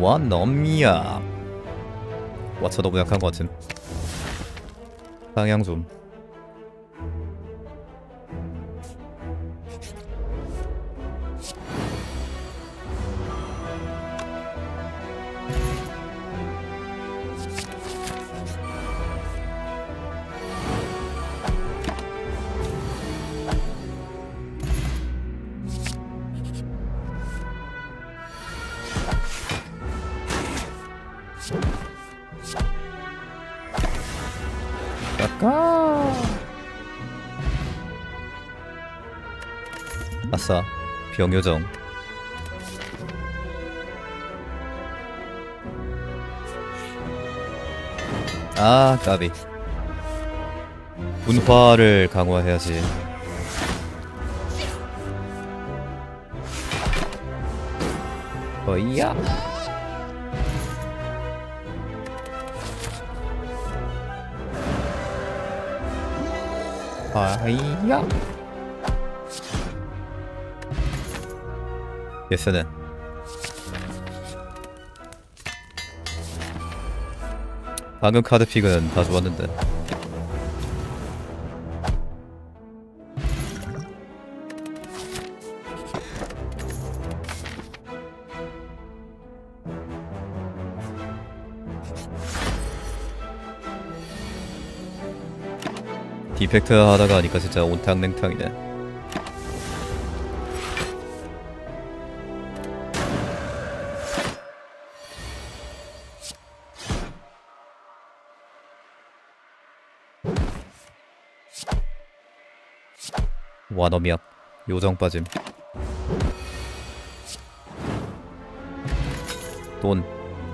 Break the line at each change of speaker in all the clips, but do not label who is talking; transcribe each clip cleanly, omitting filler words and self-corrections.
와 넘이야. 와차 너무 약한 것 같은. 방향 좀. 깎아. 아싸 병요정. 아 까비. 분화를 강화해야지. 어이야. 아이야. 예스는 방금 카드 픽은 다 좋았는데. 디펙트 하다가 하니까 진짜 온탕냉탕이네. 와너미약 요정 빠짐. 돈.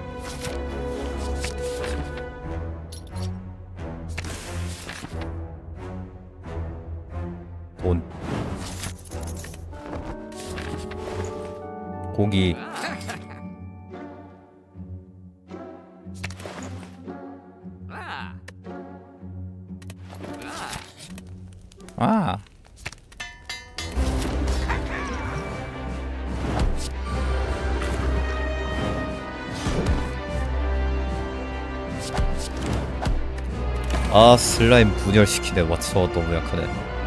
돈. 고기. 아. 아 슬라임 분열시키네. 와쳐 너무 약하네.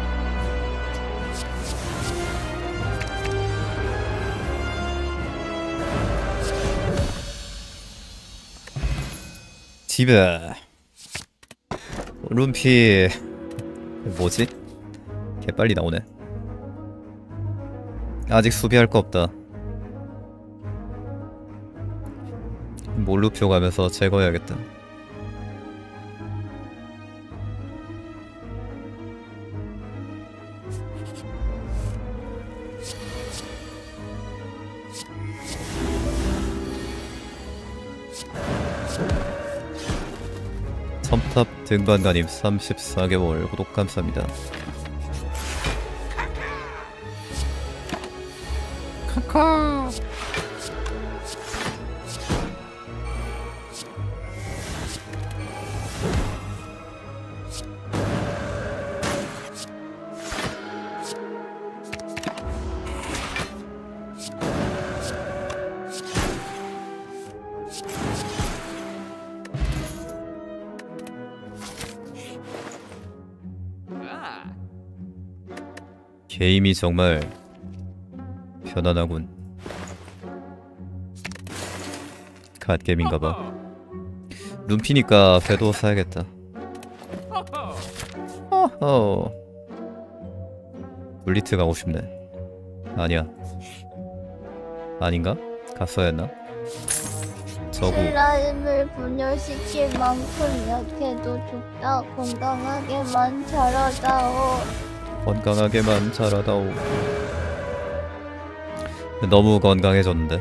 집에 룸피 뭐지? 개빨리 나오네. 아직 수비할 거 없다. 몰루표 가면서 제거해야겠다. 첨탑 등반가님 34개월 구독 감사합니다. 카카. 게임이 정말 편안하군. 갓게임인가봐. 룸피니까 배도 사야겠다. 어허. 블리트 가고 싶네. 아니야. 아닌가? 갔어야 했나? 저구.
슬라임을 분열시킬 만큼 약해도 좋다. 건강하게만 자라다오.
건강하게만 자라다오. 너무 건강해졌는데.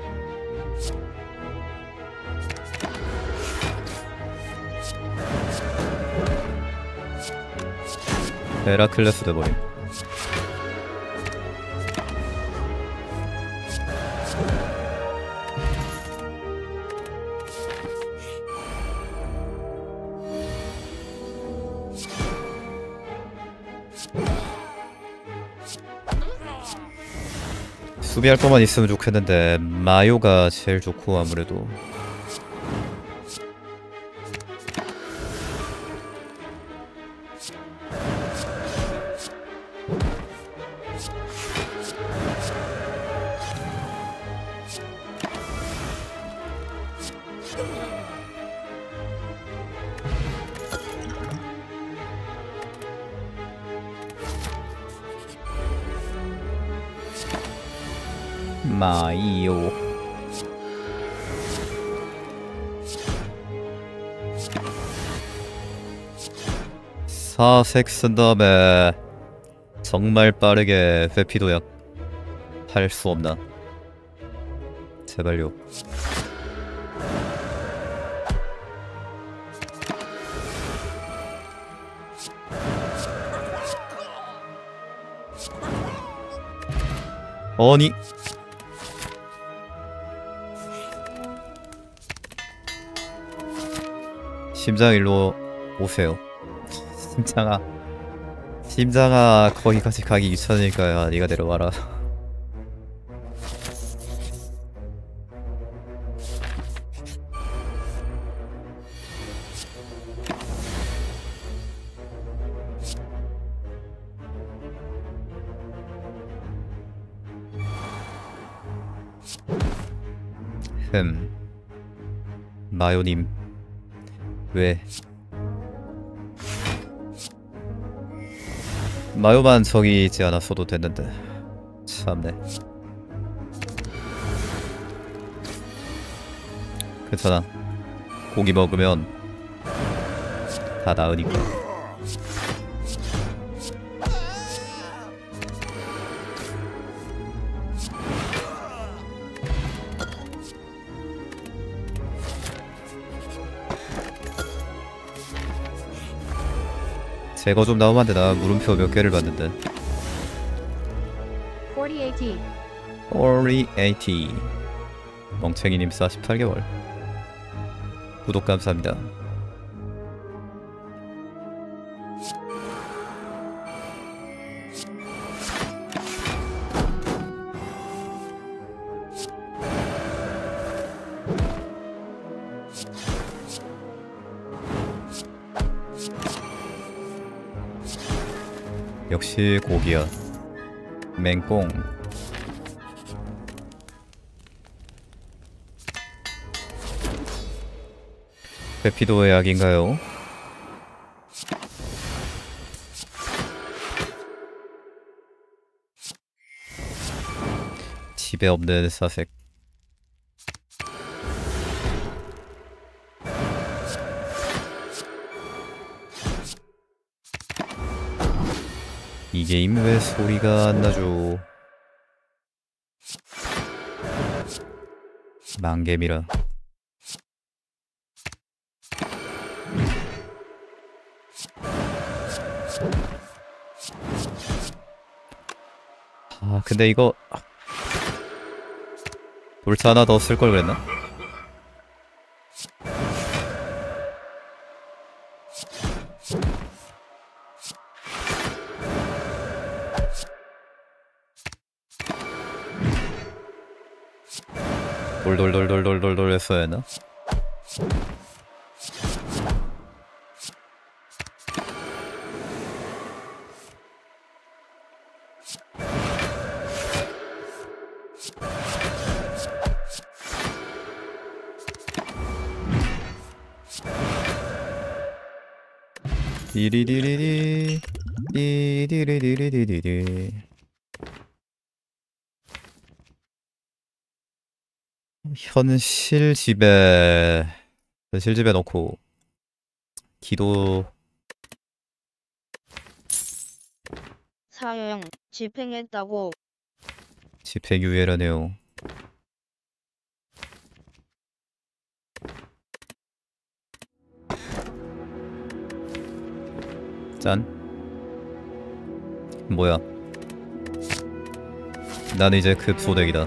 헤라클레스 돼버림. 수비할 것만 있으면 좋겠는데 마요가 제일 좋고 아무래도. 마이오. 사색 쓴 다음에 정말 빠르게 회피 도약 할 수 없나? 제발요. 아니 심장 일로 오세요. 심장아 거기까지 가기 귀찮으니까 네가 내려와라. 마요님 왜 마요만 저기 있지 않았어도 됐는데 참네. 괜찮아. 고기 먹으면 다 나으니까. 제거 좀 나오면 안 되나? 물음표 몇 개를 봤는데.
40AT.
40AT 멍청이님 48개월 구독 감사합니다. 역시 고기야. 맹꽁. 페피도의 약인가요? 집에 없는 사색. 이 게임 왜 소리가 안 나죠? 망개미라. 아 근데 이거 돌차 하나 더 쓸 걸 그랬나? 돌돌돌돌돌돌돌 했어야 했나? 디리디리디 디디리디리디디. 현실 집에 넣고 기도.
사형 집행했다고.
집행유예라네요. 짠. 뭐야? 난 이제 급소득이다.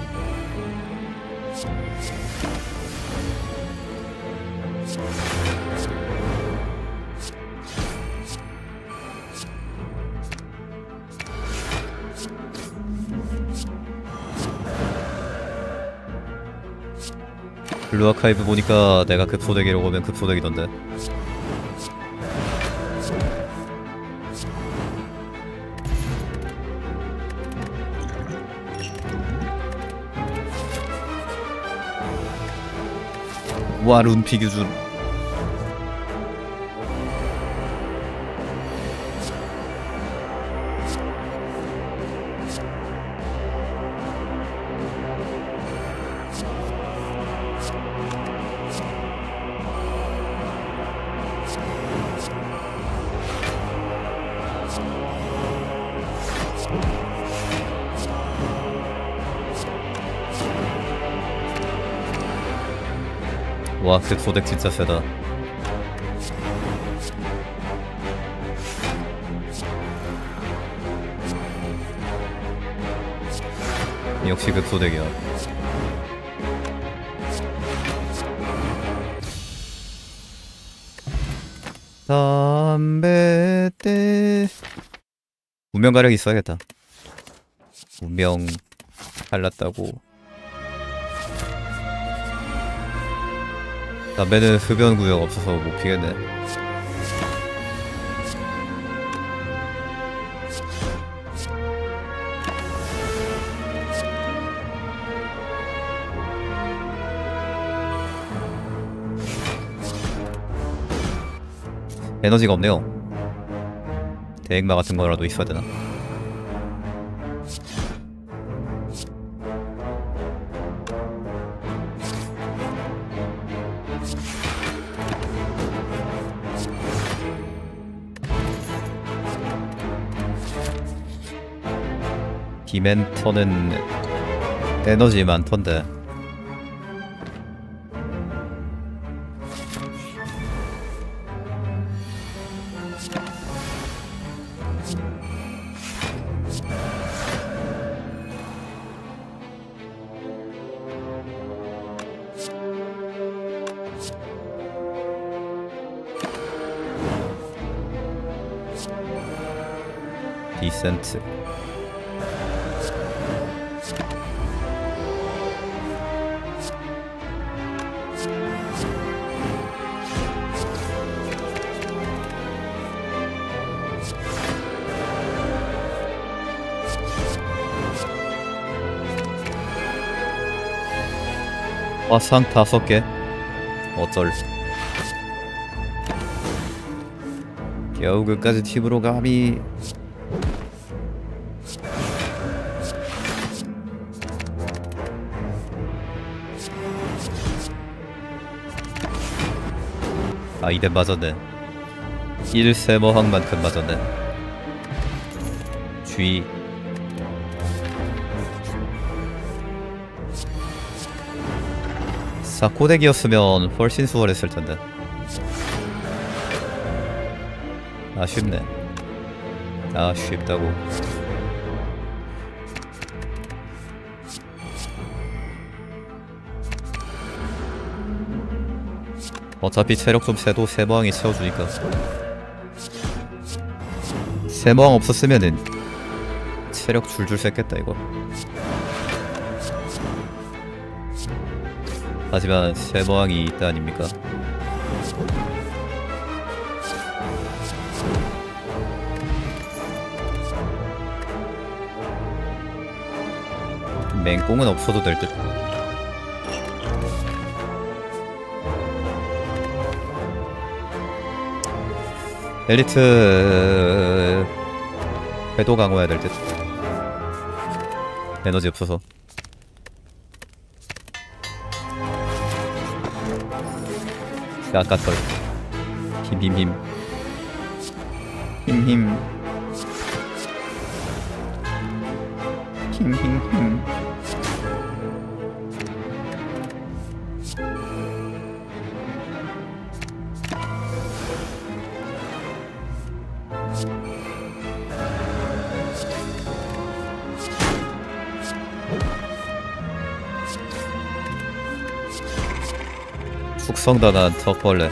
블루 아카이브 보니까 내가 급소대기로 오면 급소대기던데. 와, 룬피 규준. 와, 급소덱 진짜 세다. 역시 급소덱이야. 담배 때 운명 가력 있어야겠다. 운명 갈랐다고. 담배는 흡연 구역 없어서 못 피겠네. 에너지가 없네요. 대액마 같은 거라도 있어야 되나? 디멘터는 에너지 많던데. 디센트. 화상 5개? 어쩔. 겨우 끝까지 팁으로 감히. 아, 이대 맞았네. 1세머항만큼 맞았네. G. 사코덱이었으면 훨씬 수월했을 텐데. 아쉽네. 아쉽다고. 어차피 체력 좀 세도 세모항이 채워주니까. 세모항 없었으면은 체력 줄줄 셌겠다 이거. 하지만 세모항이 있다 아닙니까? 맹꽁은 없어도 될 듯. 엘리트 배도 강화해야 될 듯. 에너지 없어서. 아까털. 힘힘힘. 힘힘. 힘힘힘. 숙성당한 턱벌레.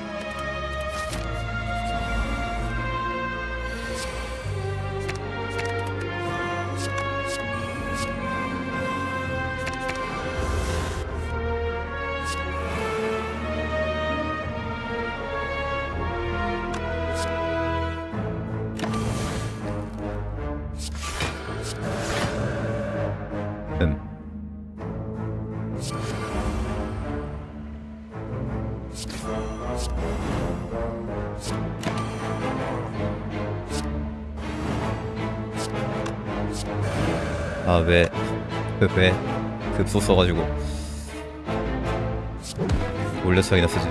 아, 왜 급소 써가지고 올려서이나 쓰지.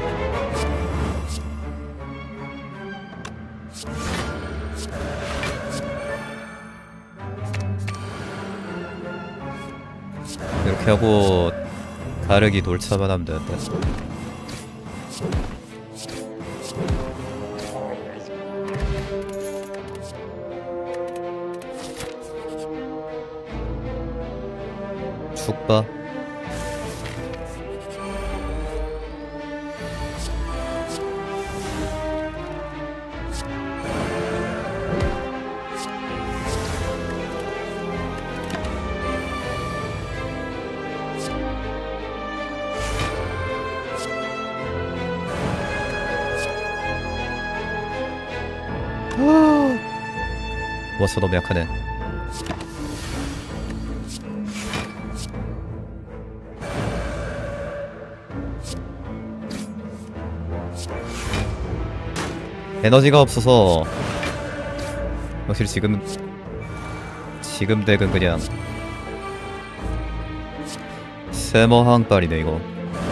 이렇게 하고 가르기 돌차만 하면 되는데. 죽봐. 와서 너무 약하네. 에너지가 없어서 확실히 지금 덱은 그냥 세머항빨이네 이거.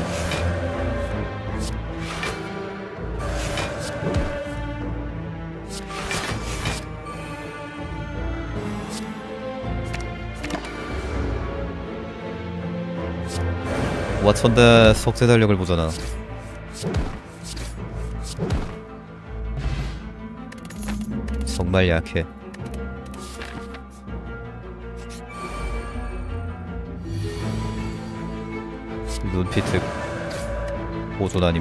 와천대 석재 달력을 보잖아. 정말 약해. 눈피트 보존 아님.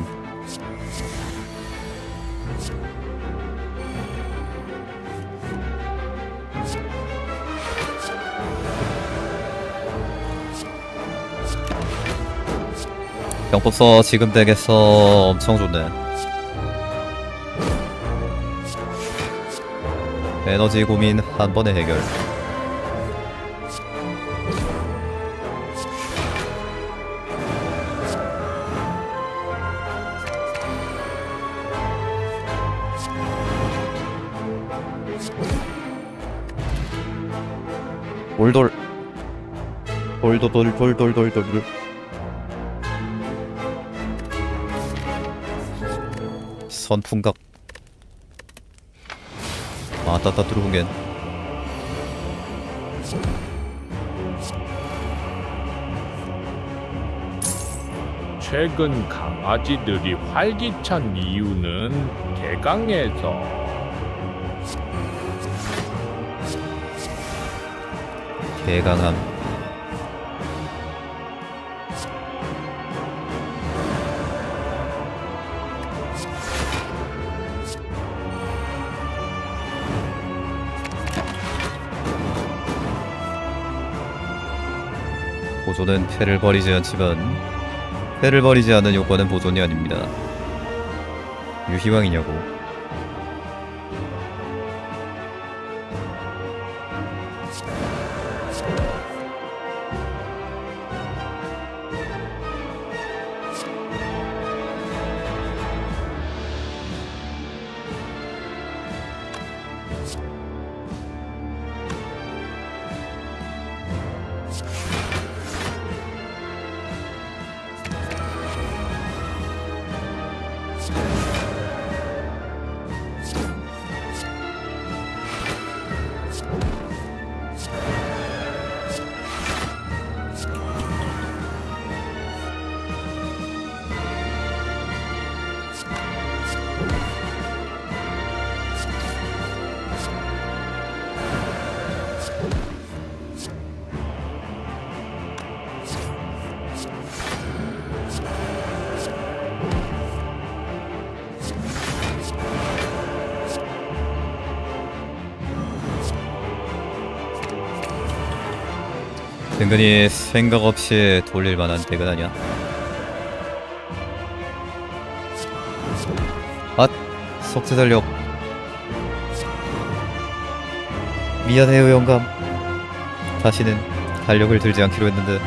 병법서 지금 덱에서 엄청 좋네. 에너지 고민 한 번에 해결. 돌돌 돌돌돌돌돌돌돌. 선풍각. 아, 따따 뚜루붕겐.
최근 강아지들이 활기찬 이유는 개강에서
개강함. 보존은 패를 버리지 않지만 패를 버리지 않는 요건은 보존이 아닙니다. 유희왕이냐고. 은근히 생각 없이 돌릴 만한 덱은 아니야. 앗! 속죄 달력. 미안해요 영감. 다시는 달력을 들지 않기로 했는데.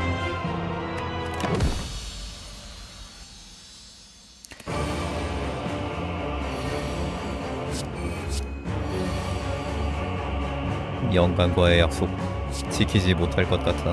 영감과의 약속 지키지 못할 것 같아.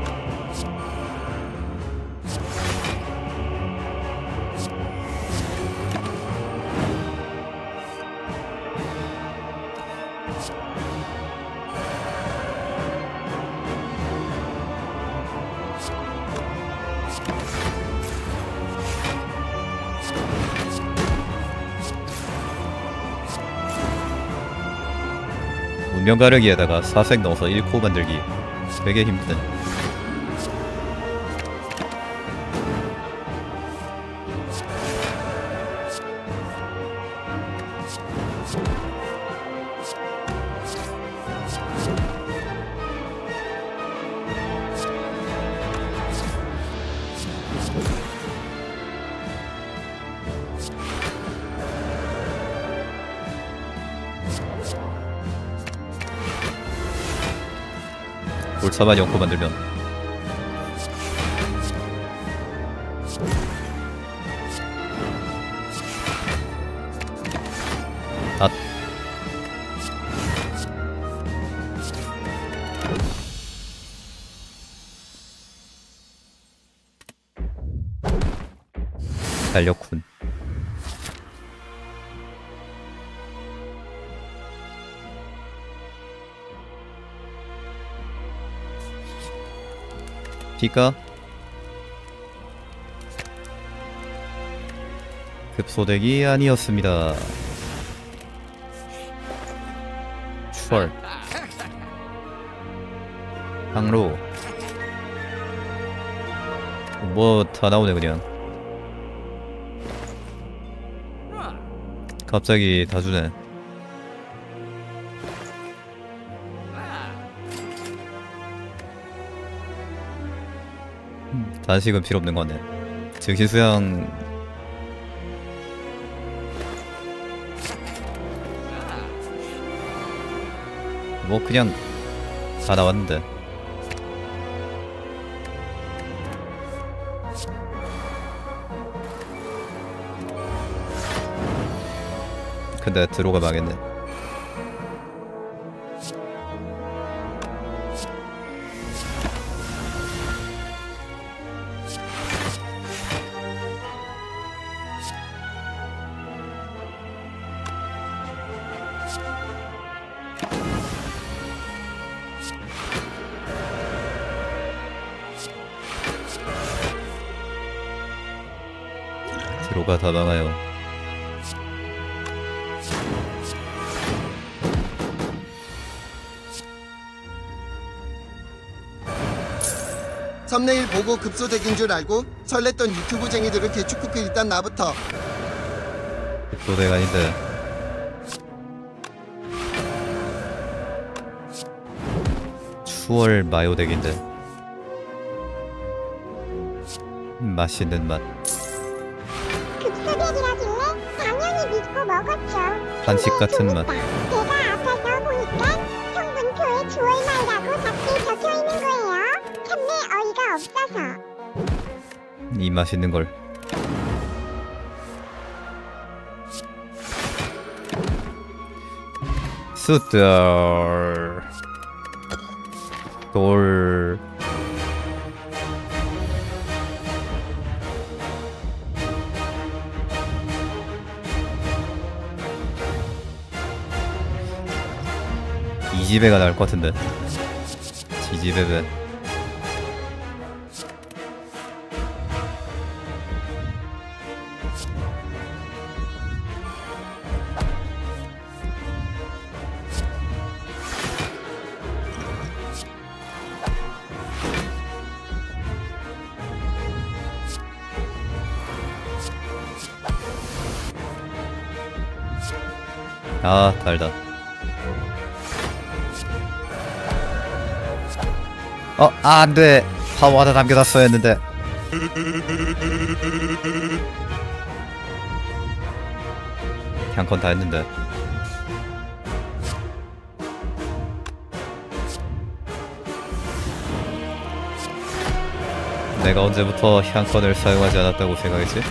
운명 가르기에다가 사색 넣어서 1코 만들기 되게 힘든. 골차만 연코 만들면 닷. 달력군. 피가 급소덱이 아니었습니다. 추월 항로 뭐 다 나오네 그냥. 갑자기 다 주네. 단식은 필요 없는 거네. 즉시 수양 뭐 그냥 다 나왔는데. 근데 드로가 망했네. 드로가 다 망하여.
썸네일 보고 급소덱인 줄 알고 설렜던 유튜브쟁이들을 개축크크. 일단 나부터.
급소덱 아닌데. 추월 마요덱인데. 맛있는 맛.
급소덱이라길래 당연히 믿고 먹었죠.
한식 같은 맛.
내가 앞에서 보니까 성분표에 주얼말이라고 작게 적혀있는 거예요. 참내 어이가 없어서.
이 맛있는 걸. 수들 돌. 이지배가 나을 것 같은데. 지지배배. 아 달다. 안돼. 파워 하나 남겨놨어야 했는데. 한 건 다 했는데. 내가 언제부터 향건을 사용하지 않았다고 생각했지?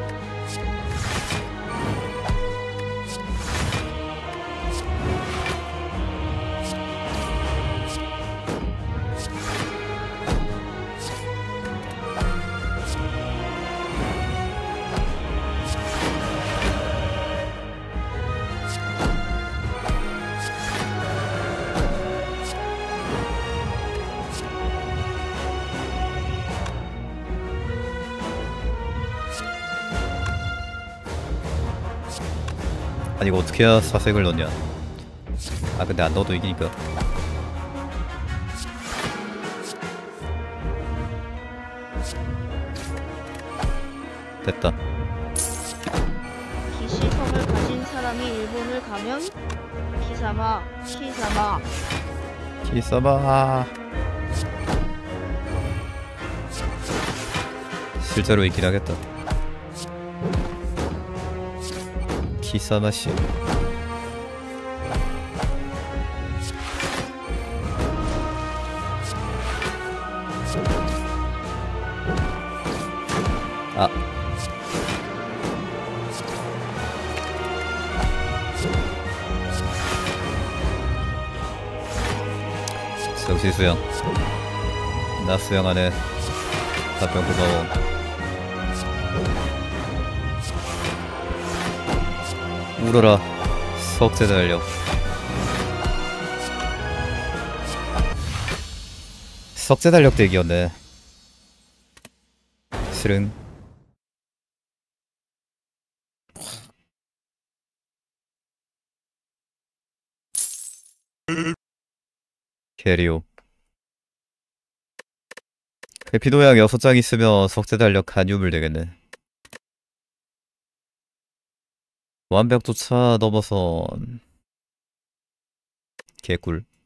아니 이거 어떻게 해야 사색을 넣냐. 근데 안 넣어도 이기니까. 됐다.
기시성을 가진 사람이 일본을 가면 키사마 키사마
기사마. 실제로 있긴 하겠다. 기사마씨. 역시 수영. 나 수영 안해. 답변 고마워. 울어라 석재 달력. 석재 달력 덱이었네. 스릉. 캐리오. 회피도약 6장 있으면 석재 달력 간유물 되겠네. 완벽 도차 넘어선 개꿀.